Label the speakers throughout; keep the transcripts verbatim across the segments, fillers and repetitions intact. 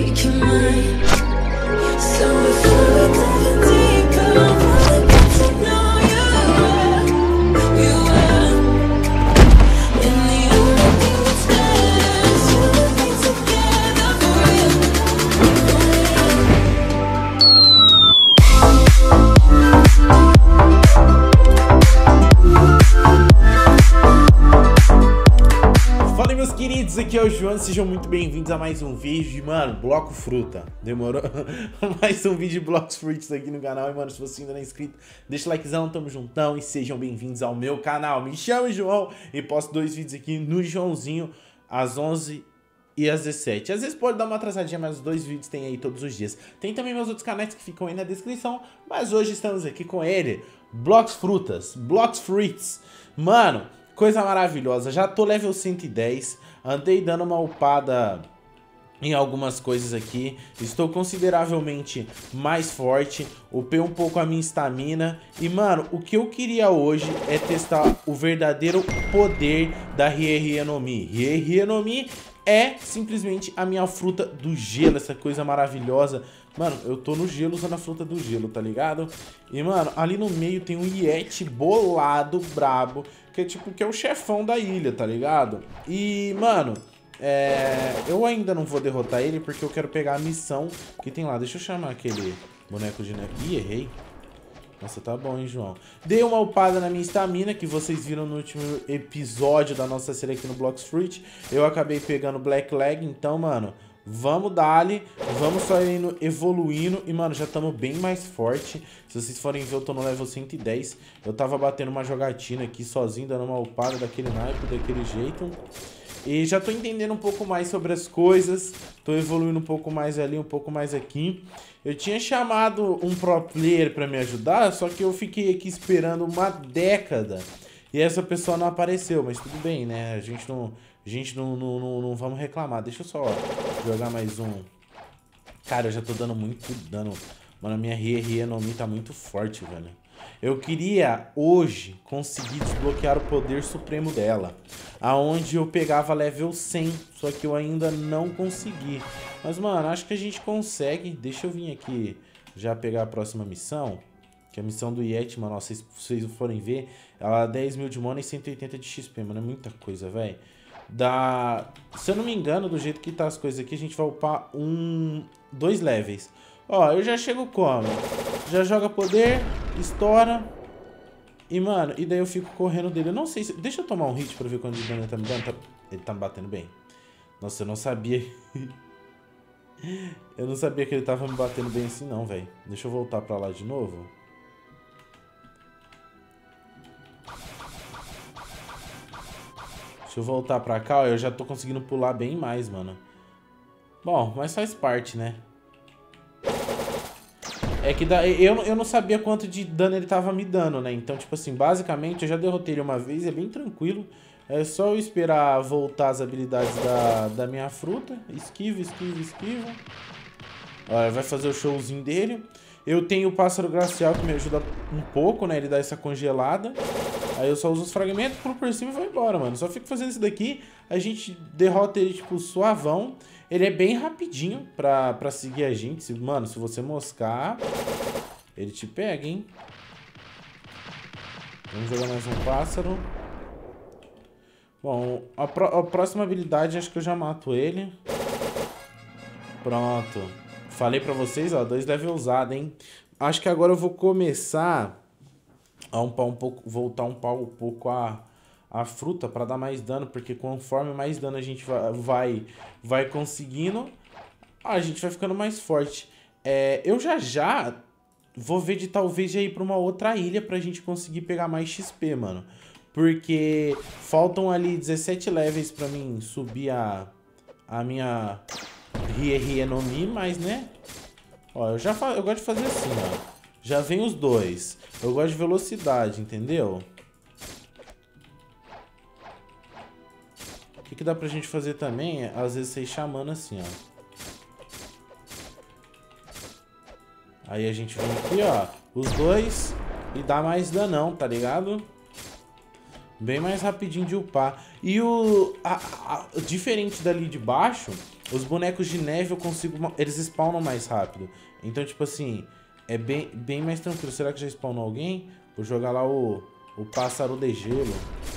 Speaker 1: make you mine. So before we go deeper, I wanna get to know you. You are, and the only thing that's better is you and me together for real.
Speaker 2: Fala, meus queridos, aqui é o João, sejam muito bem-vindos a mais um vídeo de, mano, Bloco Fruta. Demorou? Mais um vídeo de Blocos Fruits aqui no canal. E, mano, se você ainda não é inscrito, deixa o likezão, tamo juntão e sejam bem-vindos ao meu canal. Me chamo João e posto dois vídeos aqui no Joãozinho às onze e às dezessete. Às vezes pode dar uma atrasadinha, mas os dois vídeos tem aí todos os dias. Tem também meus outros canais que ficam aí na descrição, mas hoje estamos aqui com ele, Blocos Frutas, Blocos Fruits. Mano, coisa maravilhosa, já tô level cento e dez, andei dando uma upada em algumas coisas aqui, estou consideravelmente mais forte, upei um pouco a minha estamina e, mano, o que eu queria hoje é testar o verdadeiro poder da Rie no Mi. Rie no Mi é simplesmente a minha fruta do gelo, essa coisa maravilhosa. Mano, eu tô no gelo usando a fruta do gelo, tá ligado? E, mano, ali no meio tem um Yeti bolado, brabo, que é tipo, que é o chefão da ilha, tá ligado? E, mano, é... eu ainda não vou derrotar ele porque eu quero pegar a missão que tem lá. Deixa eu chamar aquele boneco de neve. Ih, errei. Nossa, tá bom, hein, João? Dei uma upada na minha estamina, que vocês viram no último episódio da nossa série aqui no Blocos Fruit. Eu acabei pegando Black Leg, então, mano, vamos dar-lhe, vamos só indo evoluindo. E, mano, já estamos bem mais forte. Se vocês forem ver, eu tô no level cento e dez. Eu tava batendo uma jogatina aqui sozinho, dando uma upada daquele naipe, daquele jeito. E já tô entendendo um pouco mais sobre as coisas. Tô evoluindo um pouco mais ali, um pouco mais aqui. Eu tinha chamado um pro player pra me ajudar, só que eu fiquei aqui esperando uma década. E essa pessoa não apareceu, mas tudo bem, né? A gente não... A gente não, não, não, não vamos reclamar. Deixa eu só jogar mais um. Cara, eu já tô dando muito dano. Mano, a minha Rie no Mi tá muito forte, velho. Eu queria hoje conseguir desbloquear o poder supremo dela, aonde eu pegava level cem, só que eu ainda não consegui. Mas, mano, acho que a gente consegue. Deixa eu vir aqui já pegar a próxima missão, que é a missão do Yeti, mano. Se vocês forem ver, ela dá dez mil de mana e cento e oitenta de X P, mano. É muita coisa, velho. Da... Se eu não me engano, do jeito que tá as coisas aqui, a gente vai upar um... dois levels. Ó, eu já chego como? Já joga poder, estoura. E, mano, e daí eu fico correndo dele. Eu não sei se... Deixa eu tomar um hit pra ver quanto de dano ele tá me dando. Tá... Ele tá me batendo bem. Nossa, eu não sabia... eu não sabia que ele tava me batendo bem assim, não, velho. Deixa eu voltar pra lá de novo. Deixa eu voltar pra cá, ó, eu já tô conseguindo pular bem mais, mano. Bom, mas faz parte, né? É que da, eu, eu não sabia quanto de dano ele tava me dando, né? Então, tipo assim, basicamente eu já derrotei ele uma vez, é bem tranquilo. É só eu esperar voltar as habilidades da, da minha fruta. Esquiva, esquiva, esquiva. Olha, vai fazer o showzinho dele. Eu tenho o pássaro glacial que me ajuda um pouco, né? Ele dá essa congelada. Aí eu só uso os fragmentos, pulo por cima e vou embora, mano. Só fico fazendo isso daqui. A gente derrota ele, tipo, suavão. Ele é bem rapidinho pra, pra seguir a gente. Se, mano, se você moscar, ele te pega, hein? Vamos jogar mais um pássaro. Bom, a, pro, a próxima habilidade, acho que eu já mato ele. Pronto. Falei pra vocês, ó, dois level usado, hein? Acho que agora eu vou começar a upar um pouco, voltar um pau um pouco a, a fruta pra dar mais dano, porque conforme mais dano a gente vai, vai, vai conseguindo, a gente vai ficando mais forte. É, eu já já vou ver de talvez já ir pra uma outra ilha pra gente conseguir pegar mais X P, mano. Porque faltam ali dezessete levels pra mim subir a, a minha Rie no Mi, mas né? Ó, eu já fa eu gosto de fazer assim, ó. Já vem os dois. Eu gosto de velocidade, entendeu? O que, que dá pra gente fazer também é, às vezes, vocês chamando assim, ó. Aí a gente vem aqui, ó. Os dois e dá mais danão, tá ligado? Bem mais rapidinho de upar. E o... A, a, diferente dali de baixo, os bonecos de neve eu consigo... Eles spawnam mais rápido. Então, tipo assim, é bem, bem mais tranquilo. Será que já spawnou alguém? Vou jogar lá o, o pássaro de gelo.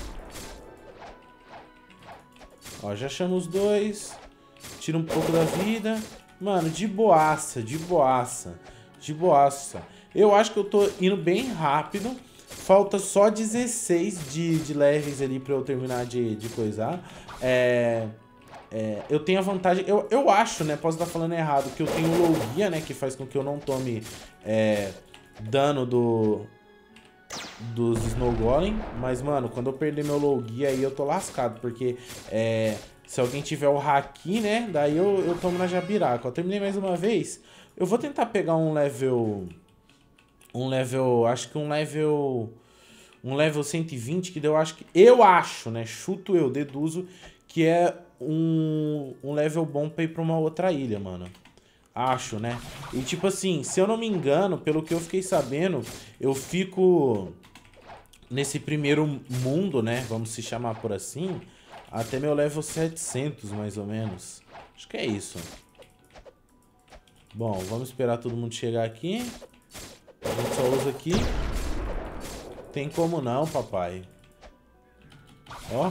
Speaker 2: Ó, já chama os dois. Tira um pouco da vida. Mano, de boaça, de boaça. De boaça. Eu acho que eu tô indo bem rápido. Falta só dezesseis de, de levels ali pra eu terminar de, de coisar. É, é, eu tenho a vantagem... Eu, eu acho, né? Posso estar falando errado. Que eu tenho o Logia, né? Que faz com que eu não tome é, dano do... dos Snow Golem. Mas, mano, quando eu perder meu Logia aí eu tô lascado. Porque é, se alguém tiver o Haki, né? Daí eu, eu tomo na Jabiraca. Eu terminei mais uma vez. Eu vou tentar pegar um level... Um level, acho que um level, um level cento e vinte, que eu acho que, eu acho, né, chuto eu, deduzo, que é um, um level bom pra ir pra uma outra ilha, mano. Acho, né? E tipo assim, se eu não me engano, pelo que eu fiquei sabendo, eu fico nesse primeiro mundo, né, vamos se chamar por assim, até meu level setecentos, mais ou menos. Acho que é isso. Bom, vamos esperar todo mundo chegar aqui. A gente só usa aqui. Tem como não, papai. Ó.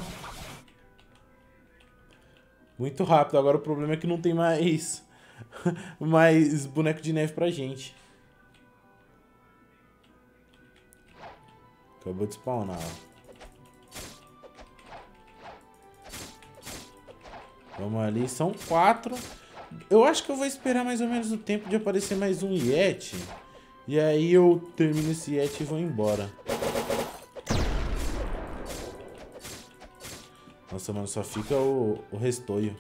Speaker 2: Muito rápido. Agora o problema é que não tem mais... mais boneco de neve pra gente. Acabou de spawnar. Vamos ali. São quatro. Eu acho que eu vou esperar mais ou menos o tempo de aparecer mais um Yeti. E aí eu termino esse Yeti e vou embora. Nossa, mano, só fica o, o restoio.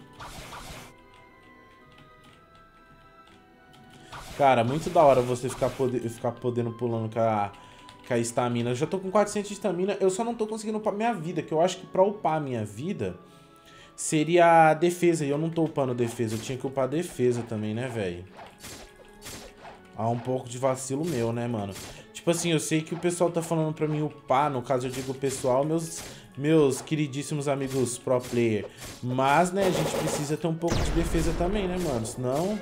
Speaker 2: Cara, muito da hora você ficar, pode, ficar podendo pulando com a, com a estamina. Eu já tô com quatrocentos de estamina, eu só não tô conseguindo upar minha vida. Que eu acho que pra upar a minha vida seria a defesa. E eu não tô upando defesa, eu tinha que upar a defesa também, né, velho? Há um pouco de vacilo meu, né, mano? Tipo assim, eu sei que o pessoal tá falando pra mim upar, no caso eu digo o pessoal, meus, meus queridíssimos amigos pro player. Mas, né, a gente precisa ter um pouco de defesa também, né, mano? Senão...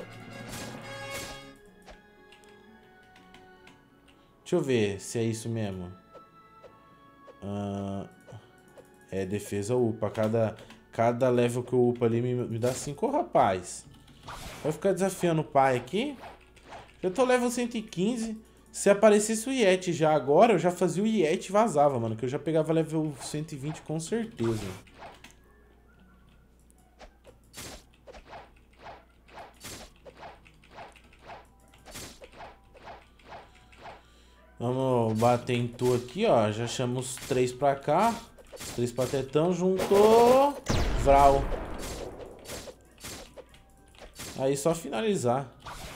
Speaker 2: Deixa eu ver se é isso mesmo. Uh... É, defesa upa. Cada, cada level que eu upa ali me, me dá cinco, oh, rapaz. Vai ficar desafiando o pai aqui? Eu tô level cento e quinze. Se aparecesse o Yeti já agora, eu já fazia o Yeti e vazava, mano. Que eu já pegava level cento e vinte com certeza. Vamos bater em tu aqui, ó. Já chama os três pra cá. Os três patetão juntou. Vral. Aí só finalizar.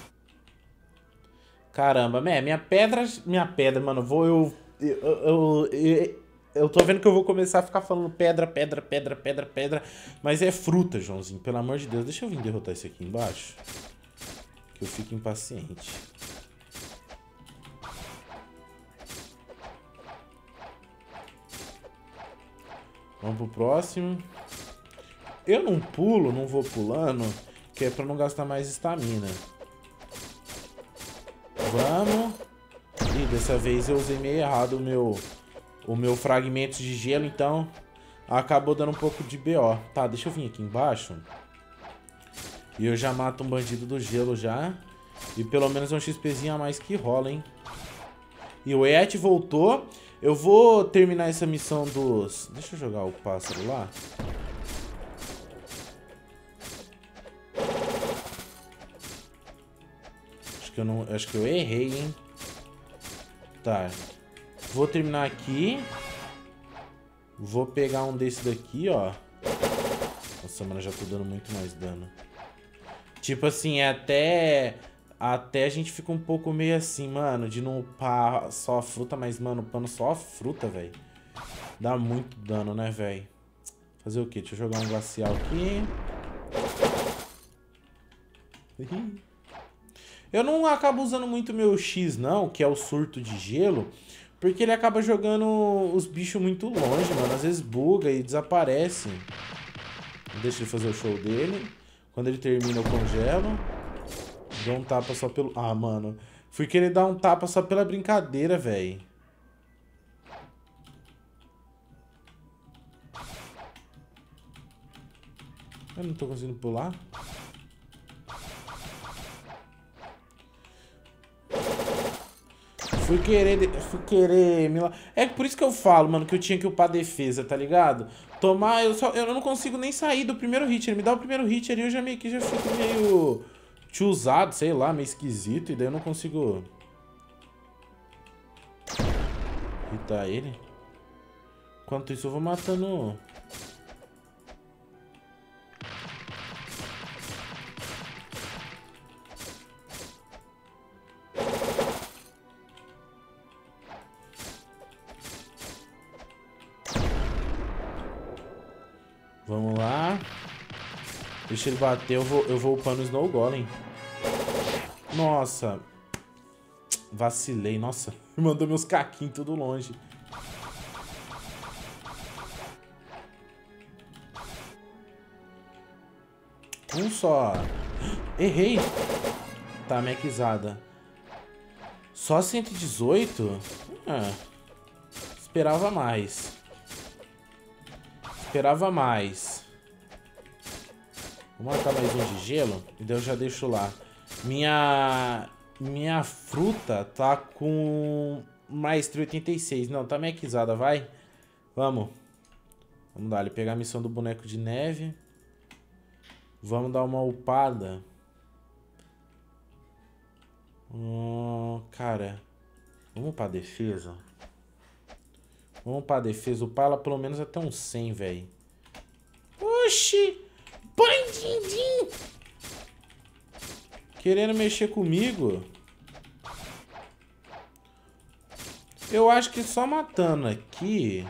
Speaker 2: Caramba, man, minha pedra... Minha pedra, mano, vou eu, eu, eu, eu... Eu tô vendo que eu vou começar a ficar falando pedra, pedra, pedra, pedra, pedra. Mas é fruta, Joãozinho, pelo amor de Deus. Deixa eu vir derrotar esse aqui embaixo. Que eu fico impaciente. Vamos pro próximo. Eu não pulo, não vou pulando, que é pra não gastar mais estamina. Vamos. Ih, dessa vez eu usei meio errado o meu, o meu fragmento de gelo, então acabou dando um pouco de B O. Tá, deixa eu vir aqui embaixo. E eu já mato um bandido do gelo já. E pelo menos um XPzinho a mais que rola, hein. E o Yeti voltou. Eu vou terminar essa missão dos... Deixa eu jogar o pássaro lá. Acho que eu não... Acho que eu errei, hein. Tá. Vou terminar aqui. Vou pegar um desse daqui, ó. Nossa, mano, já tô dando muito mais dano. Tipo assim, é até... Até a gente fica um pouco meio assim, mano, de não upar só a fruta, mas, mano, upando só a fruta, velho. Dá muito dano, né, velho? Fazer o quê? Deixa eu jogar um glacial aqui. Eu não acabo usando muito meu X, não, que é o surto de gelo, Porque ele acaba jogando os bichos muito longe, mano. Às vezes buga e desaparece. Deixa ele fazer o show dele. Quando ele termina, eu congelo. Dou um tapa só pelo... Ah, mano. Fui querer dar um tapa só pela brincadeira, velho. Eu não tô conseguindo pular. Fui querer... Fui querer... Me... É por isso que eu falo, mano, que eu tinha que upar a defesa, tá ligado? Tomar... Eu, só, eu não consigo nem sair do primeiro hit. Ele me dá o primeiro hit ali, eu já meio que já fico meio... Chuzado, sei lá, meio esquisito. E daí eu não consigo... Hitar ele. Enquanto isso eu vou matando... Vamos lá. Deixa ele bater, eu vou, eu vou upando o Snow Golem. Nossa. Vacilei, nossa. Mandou meus caquinhos tudo longe. Um só. Errei. Tá, maxizada. Só cento e dezoito? Ah, esperava mais. Esperava mais. Vou matar mais um de gelo. E daí eu já deixo lá. Minha... Minha fruta tá com... Maestria oitenta e seis. Não, tá maxizada, vai. Vamos. Vamos dar ali. Pegar a missão do boneco de neve. Vamos dar uma upada. Hum, cara. Vamos pra defesa. Vamos pra defesa. Upar ela pelo menos até uns cem, velho. Oxi! Bandidinho! Querendo mexer comigo? Eu acho que só matando aqui...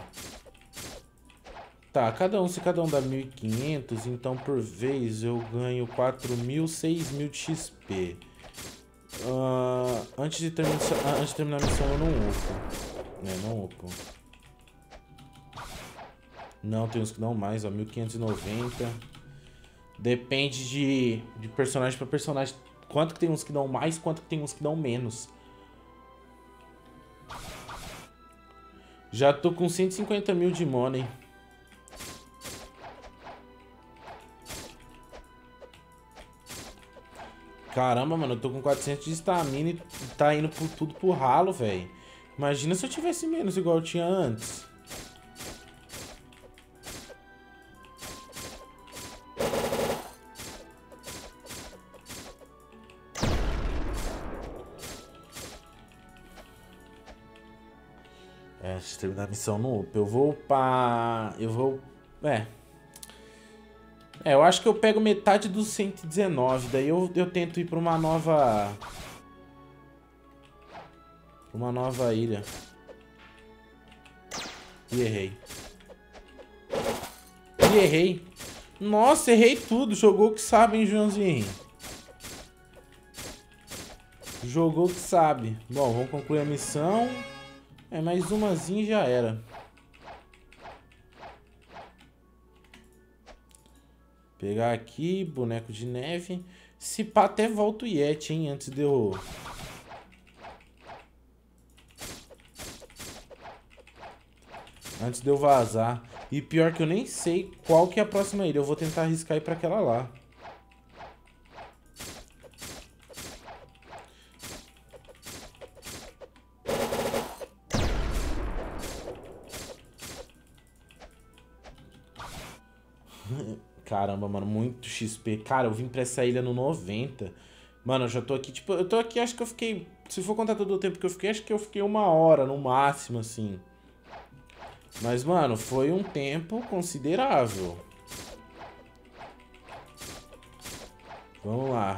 Speaker 2: Tá, cada um, se cada um dá mil e quinhentos, então por vez eu ganho quatro mil, seis mil de X P. Uh, antes, de terminar, antes de terminar a missão eu não upo. É, não upo. Não, tem uns que dão mais, ó, mil quinhentos e noventa. Depende de, de personagem pra personagem. Quanto que tem uns que dão mais, quanto que tem uns que dão menos. Já tô com cento e cinquenta mil de money. Caramba, mano, eu tô com quatrocentos de estamina e tá indo por tudo pro ralo, velho. Imagina se eu tivesse menos igual eu tinha antes. É, deixa eu terminar a missão no up. Eu vou upar... Eu vou... É... É, eu acho que eu pego metade dos cento e dezenove. Daí eu, eu tento ir pra uma nova... Uma nova ilha. E errei. E errei. Nossa, errei tudo. Jogou o que sabe, hein, Joãozinho? Jogou o que sabe. Bom, vamos concluir a missão. É, mais umazinha e já era. Pegar aqui, boneco de neve. Se pá, até volta o Yeti, hein? Antes de eu... Antes de eu vazar. E pior que eu nem sei qual que é a próxima ilha. Eu vou tentar arriscar ir pra aquela lá. Caramba, mano, muito X P. Cara, eu vim pra essa ilha no noventa. Mano, eu já tô aqui, tipo... Eu tô aqui, acho que eu fiquei... Se for contar todo o tempo que eu fiquei, acho que eu fiquei uma hora no máximo, assim. Mas, mano, foi um tempo considerável. Vamos lá.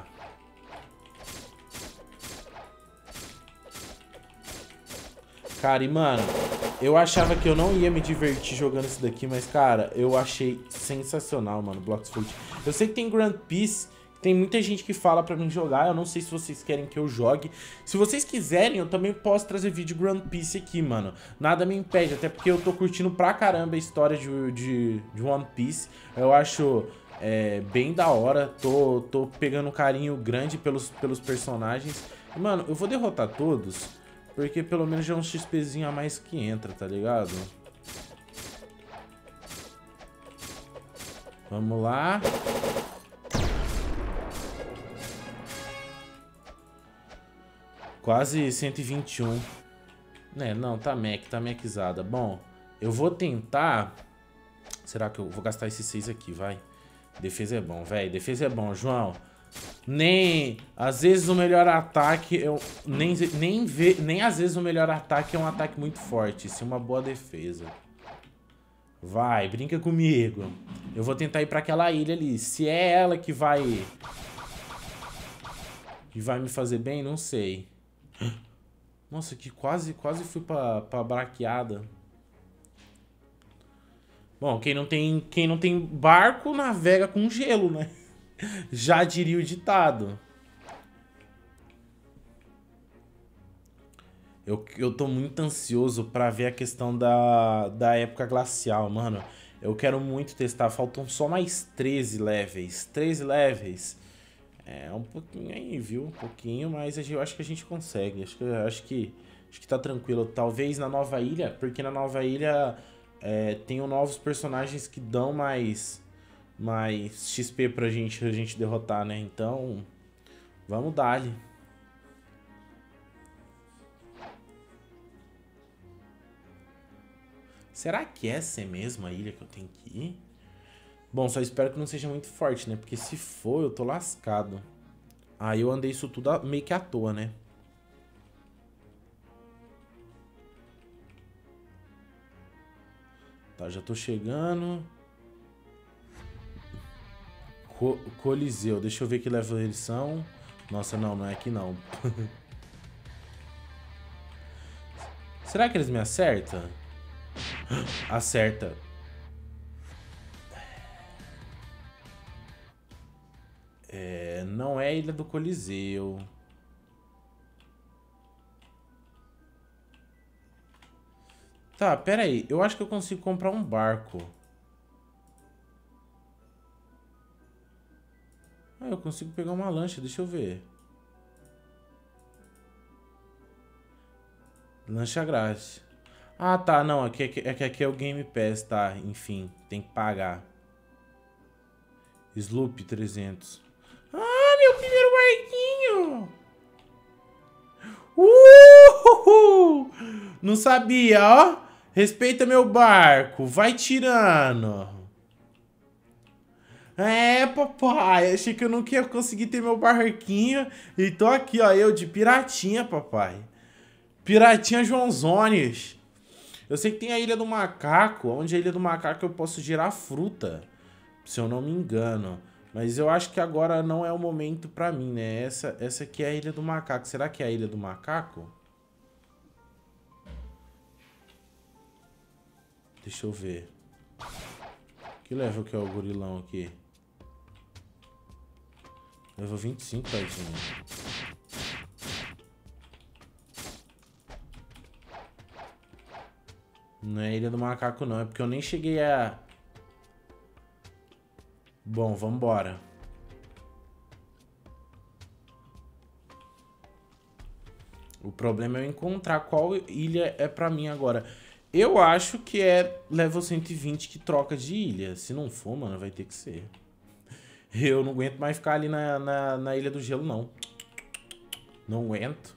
Speaker 2: Cara, e, mano... Eu achava que eu não ia me divertir jogando isso daqui, mas, cara, eu achei sensacional, mano, Blox Fruit. Eu sei que tem Grand Peace, Tem muita gente que fala pra mim jogar, eu não sei se vocês querem que eu jogue. Se vocês quiserem, eu também posso trazer vídeo de One Piece aqui, mano. Nada me impede, até porque eu tô curtindo pra caramba a história de, de, de One Piece. Eu acho é, bem da hora, tô, tô pegando um carinho grande pelos, pelos personagens. E, mano, eu vou derrotar todos, porque pelo menos já é um XPzinho a mais que entra, tá ligado? Vamos lá. Quase cento e vinte e um. É, não, tá mec, tá mecizada. Bom, eu vou tentar... Será que eu vou gastar esses seis aqui, vai? Defesa é bom, velho. Defesa é bom, João. Nem... Às vezes o melhor ataque... Eu, nem, nem, ve, nem às vezes o melhor ataque é um ataque muito forte. Isso é uma boa defesa. Vai, brinca comigo. Eu vou tentar ir pra aquela ilha ali. Se é ela que vai... Que vai me fazer bem, não sei. Nossa, que quase, quase fui pra, pra braqueada. Bom, quem não tem, quem não tem barco, navega com gelo, né? Já diria o ditado. Eu, eu tô muito ansioso pra ver a questão da, da época glacial, mano. Eu quero muito testar. Faltam só mais treze levels. treze levels. É um pouquinho aí, viu? Um pouquinho, mas eu acho que a gente consegue. Acho que, acho que, acho que tá tranquilo. Talvez na nova ilha, porque na nova ilha é, tem novos personagens que dão mais, mais X P pra gente, pra gente derrotar, né? Então, vamos dar-lhe. Será que essa é mesmo a ilha que eu tenho que ir? Bom, só espero que não seja muito forte, né? Porque se for, eu tô lascado. Aí eu andei isso tudo meio que à toa, né? Tá, já tô chegando. Co Coliseu. Deixa eu ver que level eles são. Nossa, não, não é aqui não. Será que eles me acertam? Acerta. É, não é a Ilha do Coliseu. Tá, pera aí. Eu acho que eu consigo comprar um barco. Ah, eu consigo pegar uma lancha. Deixa eu ver. Lancha grátis. Ah, tá. Não, aqui, aqui, aqui, aqui é o Game Pass, tá. Enfim, tem que pagar. Sloop trezentos. Ah, meu primeiro barquinho! Uh! Não sabia, ó. Respeita meu barco. Vai tirando. É, papai. Achei que eu nunca ia conseguir ter meu barquinho. E tô aqui, ó. Eu de piratinha, papai. Piratinha Joãozones. Eu sei que tem a Ilha do Macaco. Onde a Ilha do Macaco eu posso girar fruta. Se eu não me engano. Mas eu acho que agora não é o momento pra mim, né? Essa, essa aqui é a Ilha do Macaco. Será que é a Ilha do Macaco? Deixa eu ver. Que level que é o gorilão aqui? Level vinte e cinco, tadinho. Não é a Ilha do Macaco, não. É porque eu nem cheguei a... Bom, vambora. O problema é eu encontrar qual ilha é pra mim agora. Eu acho que é level cento e vinte que troca de ilha. Se não for, mano, vai ter que ser. Eu não aguento mais ficar ali na, na, na Ilha do Gelo, não. Não aguento.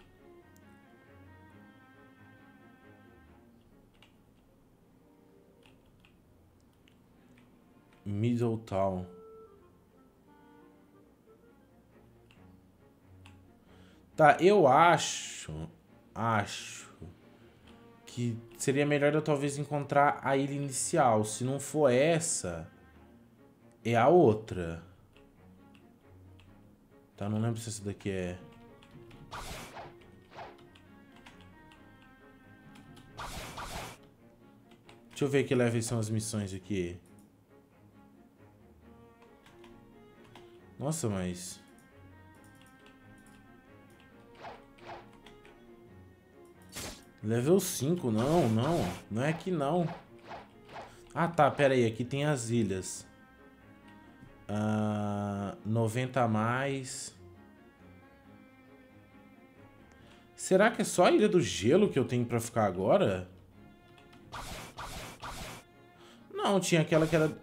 Speaker 2: Middletown. Tá, eu acho... Acho... que seria melhor eu talvez encontrar a ilha inicial. Se não for essa, é a outra. Tá, não lembro se essa daqui é... Deixa eu ver que level são as missões aqui. Nossa, mas... Level cinco, não, não. Não é aqui, não. Ah, tá, pera aí. Aqui tem as ilhas. Ah, noventa a mais. Será que é só a Ilha do Gelo que eu tenho pra ficar agora? Não, tinha aquela que era...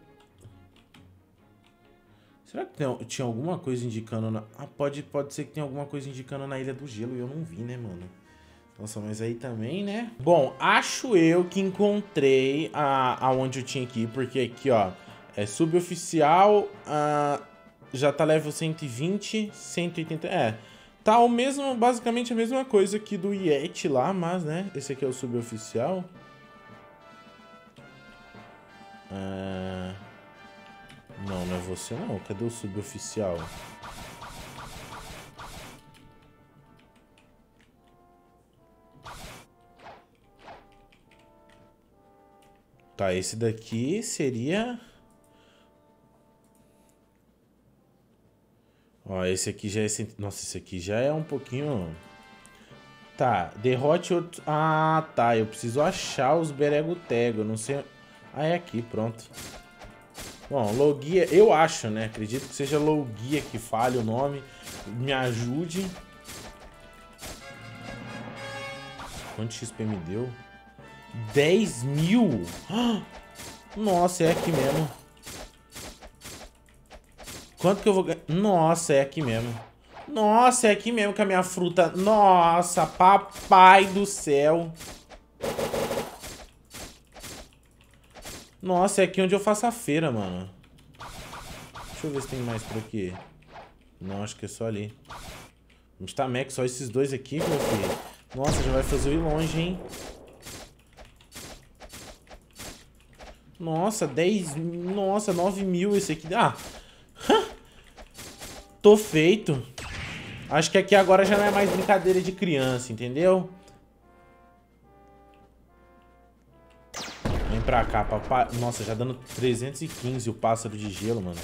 Speaker 2: Será que tem, tinha alguma coisa indicando na... Ah, pode, pode ser que tenha alguma coisa indicando na Ilha do Gelo e eu não vi, né, mano? Nossa, mas aí também, né? Bom, acho eu que encontrei a, aonde eu tinha que ir, porque aqui, ó, é suboficial, a, já tá level cento e vinte, cento e oitenta, é, tá o mesmo, basicamente a mesma coisa que do Yeti lá, mas, né, esse aqui é o suboficial. É... Não, não é você não, cadê o suboficial? Tá, esse daqui seria... Ó, esse aqui já é... Nossa, esse aqui já é um pouquinho... Tá, derrote outro... Ah, tá, eu preciso achar os Beregotego, eu não sei... Ah, é aqui, pronto. Bom, Logia, eu acho, né? Acredito que seja Logia que fale o nome. Me ajude. Quanto X P me deu? dez mil? Nossa, é aqui mesmo. Quanto que eu vou ganhar? Nossa, é aqui mesmo. Nossa, é aqui mesmo que a minha fruta... Nossa, papai do céu. Nossa, é aqui onde eu faço a feira, mano. Deixa eu ver se tem mais por aqui. Não, acho que é só ali. Onde tá Mac? Só esses dois aqui, meu filho. Nossa, já vai fazer eu ir longe, hein? Nossa, dez... Nossa, nove mil esse aqui. Ah! Tô feito. Acho que aqui agora já não é mais brincadeira de criança, entendeu? Vem pra cá, papai. Nossa, já dando trezentos e quinze o pássaro de gelo, mano.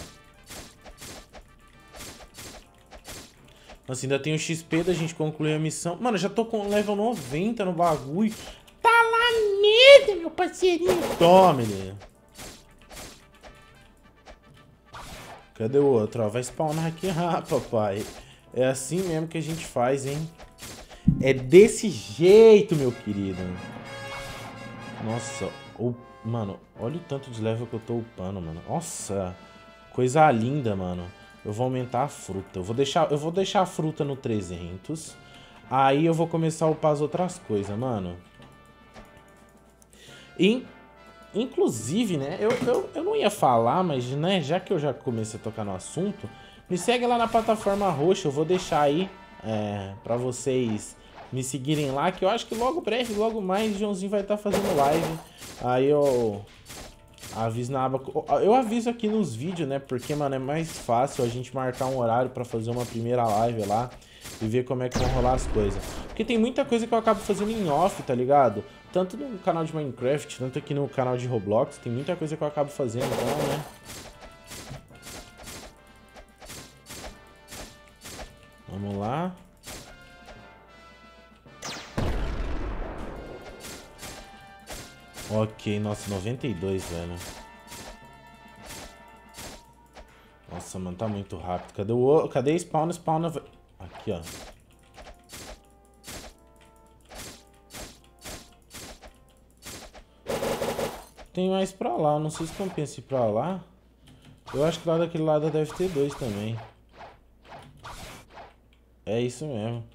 Speaker 2: Nossa, ainda tem o X P da gente concluir a missão. Mano, já tô com level noventa no bagulho. Tá lá mesmo, meu parceirinho. Toma, ele. Cadê o outro? Ó, vai spawnar aqui. Ah, papai. É assim mesmo que a gente faz, hein? É desse jeito, meu querido. Nossa, o... mano, olha o tanto de level que eu tô upando, mano. Nossa, coisa linda, mano. Eu vou aumentar a fruta. Eu vou deixar, eu vou deixar a fruta no trezentos. Aí eu vou começar a upar as outras coisas, mano. E, inclusive, né, eu, eu, eu não ia falar, mas, né, já que eu já comecei a tocar no assunto, me segue lá na plataforma roxa. Eu vou deixar aí é, pra vocês me seguirem lá, que eu acho que logo breve, logo mais, o Joãozinho vai estar fazendo live. Aí eu aviso na aba... Eu aviso aqui nos vídeos, né? Porque, mano, é mais fácil a gente marcar um horário pra fazer uma primeira live lá e ver como é que vão rolar as coisas. Porque tem muita coisa que eu acabo fazendo em off, tá ligado? Tanto no canal de Minecraft, tanto aqui no canal de Roblox. Tem muita coisa que eu acabo fazendo, então, né? Vamos lá. Ok, nossa, noventa e dois, velho. Nossa, mano, tá muito rápido. Cadê o... Cadê spawn? Spawn... Aqui, ó. Tem mais pra lá. Eu não sei se compensa ir pra lá. Eu acho que lá daquele lado deve ter dois também. É isso mesmo.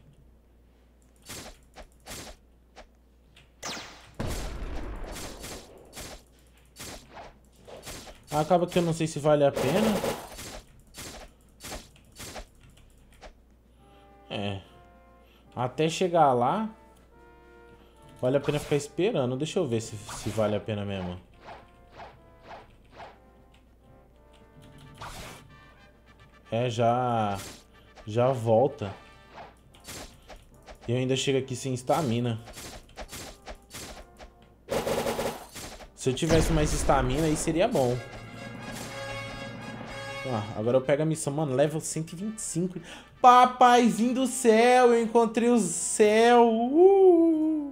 Speaker 2: Acaba que eu não sei se vale a pena. É. Até chegar lá, vale a pena ficar esperando. Deixa eu ver se, se vale a pena mesmo. É, já... Já volta. E eu ainda chego aqui sem estamina. Se eu tivesse mais estamina, aí seria bom. Ah, agora eu pego a missão, mano, level cento e vinte e cinco. Papaizinho do céu, eu encontrei o céu. Uh!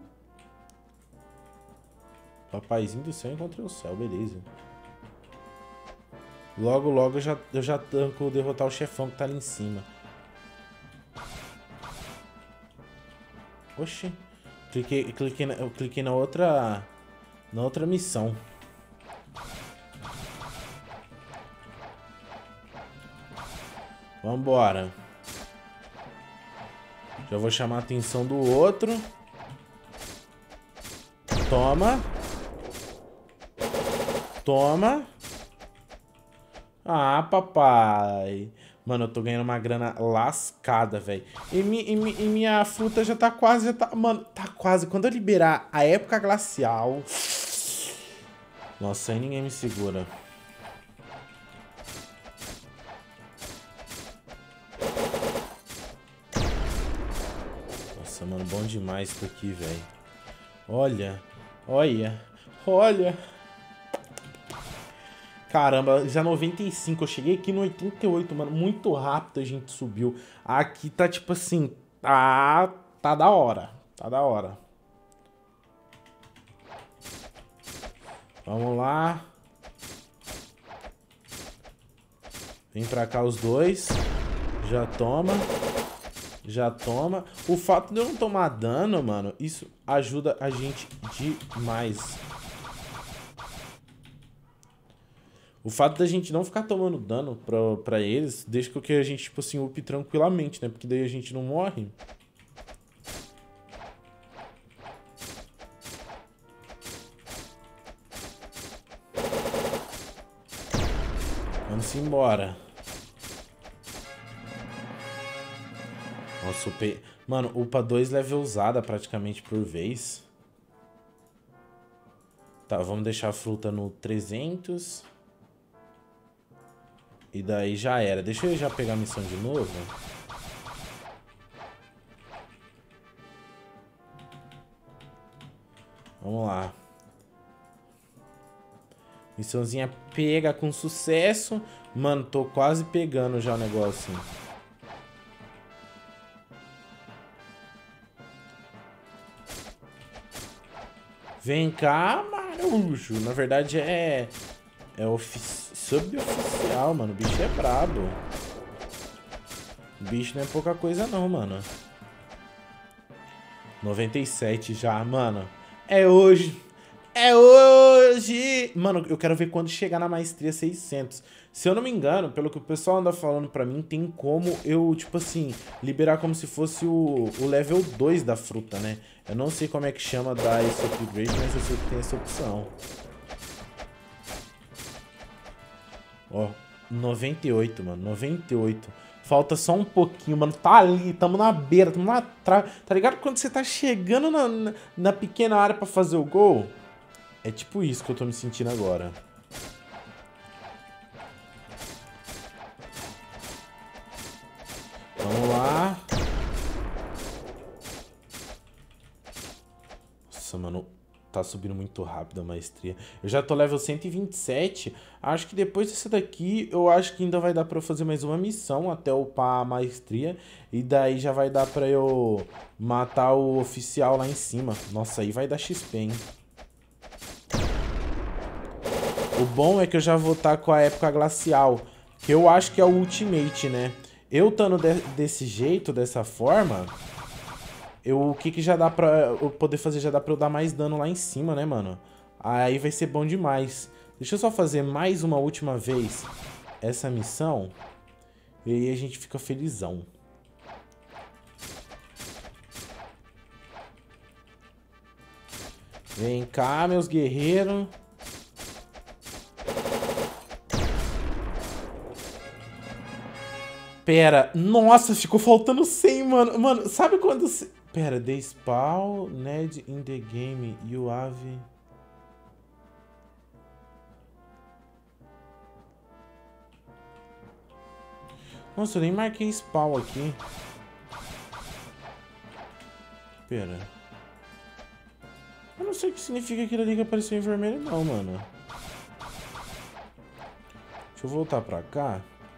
Speaker 2: Papaizinho do céu, eu encontrei o céu, beleza. Logo, logo eu já, eu já tanco derrotar o chefão que tá ali em cima. Oxi. Cliquei, cliquei, na, eu cliquei na outra... Na outra missão. Vambora. Já vou chamar a atenção do outro. Toma. Toma. Ah, papai. Mano, eu tô ganhando uma grana lascada, velho. E, mi, e, mi, e minha fruta já tá quase, já tá... Mano, tá quase. Quando eu liberar a época glacial... Nossa, aí ninguém me segura. Nossa, mano, bom demais isso aqui, velho. Olha, olha, olha. Caramba, já noventa e cinco, eu cheguei aqui no oitenta e oito, mano, muito rápido a gente subiu. Aqui tá tipo assim, tá, tá da hora, tá da hora. Vamos lá. Vem pra cá os dois. Já toma. Já toma. O fato de eu não tomar dano, mano, isso ajuda a gente demais. O fato da gente não ficar tomando dano pra, pra eles, deixa com que a gente, tipo assim, up tranquilamente, né? Porque daí a gente não morre. Vamos embora. Nossa, upei... Mano, upa dois level usada praticamente por vez. Tá, vamos deixar a fruta no trezentos. E daí já era. Deixa eu já pegar a missão de novo. Vamos lá. Missãozinha pega com sucesso. Mano, tô quase pegando já o negócio. Vem cá, marujo. Na verdade é... É oficial. Suboficial, mano. O bicho é brabo. O bicho não é pouca coisa não, mano. noventa e sete já, mano. É hoje. É hoje. Mano, eu quero ver quando chegar na maestria seiscentos. Se eu não me engano, pelo que o pessoal anda falando pra mim, tem como eu, tipo assim, liberar como se fosse o, o level dois da fruta, né? Eu não sei como é que chama dar esse upgrade, mas eu sei que tem essa opção. Ó, noventa e oito, mano, noventa e oito. Falta só um pouquinho, mano. Tá ali, tamo na beira, tamo lá atrás. Tá ligado? Quando você tá chegando na, na, na pequena área pra fazer o gol, é tipo isso que eu tô me sentindo agora. Vamos lá. Nossa, mano. Tá subindo muito rápido a maestria. Eu já tô level cento e vinte e sete. Acho que depois dessa daqui, eu acho que ainda vai dar pra eu fazer mais uma missão até upar a maestria. E daí já vai dar pra eu matar o oficial lá em cima. Nossa, aí vai dar X P, hein? O bom é que eu já vou estar com a época glacial, que eu acho que é o ultimate, né? Eu estando de desse jeito, dessa forma... Eu, o que que já dá pra eu poder fazer? Já dá pra eu dar mais dano lá em cima, né, mano? Aí vai ser bom demais. Deixa eu só fazer mais uma última vez essa missão. E aí a gente fica felizão. Vem cá, meus guerreiros. Pera, nossa, ficou faltando cem, mano. Mano, sabe quando... Pera, the spawn need in the game you have... Nossa, eu nem marquei spawn aqui. Pera. Eu não sei o que significa aquilo ali que apareceu em vermelho não, mano. Deixa eu voltar pra cá.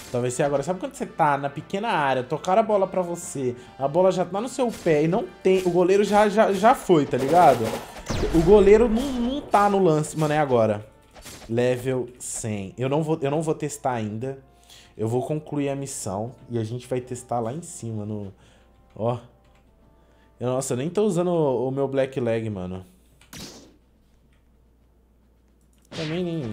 Speaker 2: Então vai ser agora. Sabe quando você tá na pequena área, tocaram a bola pra você, a bola já tá no seu pé e não tem... O goleiro já, já, já foi, tá ligado? O goleiro não, não tá no lance, mano, é agora. Level cem. Eu não vou, eu não vou testar ainda. Eu vou concluir a missão e a gente vai testar lá em cima no... Ó. Eu, nossa, eu nem tô usando o, o meu Black Leg, mano. Também nem...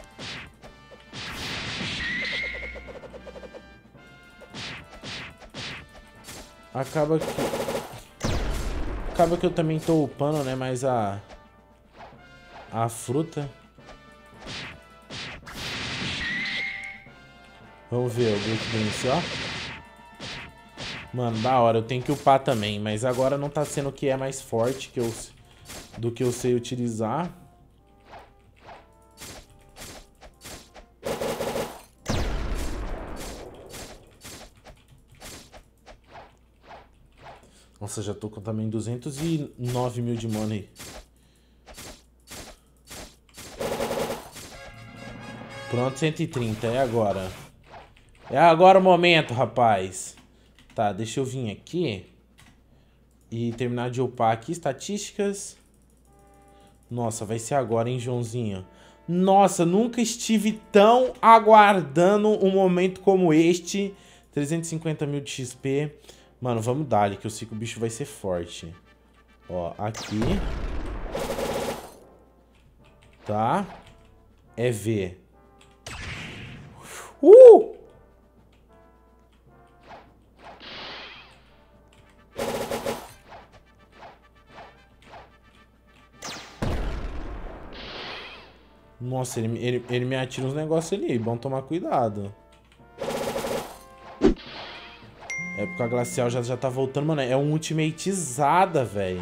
Speaker 2: Acaba que... Acaba que eu também tô upando, né? Mas a... A fruta... Vamos ver o Great Dance, ó. Mano, da hora. Eu tenho que upar também. Mas agora não tá sendo o que é mais forte que eu... do que eu sei utilizar. Nossa, já tô com também duzentos e nove mil de money. Pronto, cento e trinta. É agora. É agora o momento, rapaz. Tá, deixa eu vir aqui. E terminar de upar aqui. Estatísticas. Nossa, vai ser agora, hein, Joãozinho? Nossa, nunca estive tão aguardando um momento como este. trezentos e cinquenta mil de X P. Mano, vamos dar ali, que eu sei que o bicho vai ser forte. Ó, aqui. Tá. É V. Uh! Nossa, ele, ele, ele me atira uns negócios ali. Bom tomar cuidado. Época glacial já, já tá voltando, mano. É um ultimatezada, velho.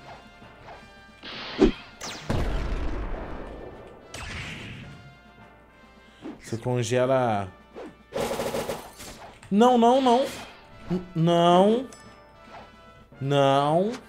Speaker 2: Você congela... Não, não, não. N- Não. Não.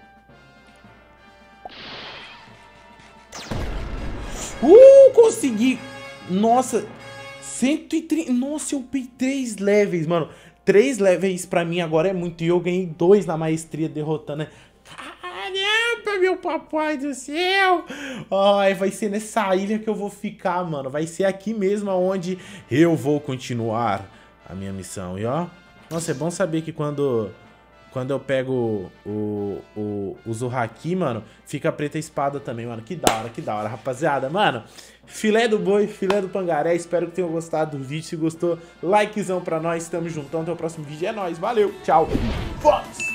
Speaker 2: Uh, consegui. Nossa. cento e trinta... Nossa, eu upei três levels, mano. três levels pra mim agora é muito. E eu ganhei dois na maestria derrotando. Caramba, meu papai do céu. Ai, vai ser nessa ilha que eu vou ficar, mano. Vai ser aqui mesmo onde eu vou continuar a minha missão. E ó, nossa, é bom saber que quando... Quando eu pego o, o, o Zurraki, mano, fica preta a espada também, mano. Que da hora, que da hora, rapaziada. Mano, filé do boi, filé do pangaré. Espero que tenham gostado do vídeo. Se gostou, likezão pra nós. Tamo juntão. Até o próximo vídeo. É nóis. Valeu. Tchau. Vamos!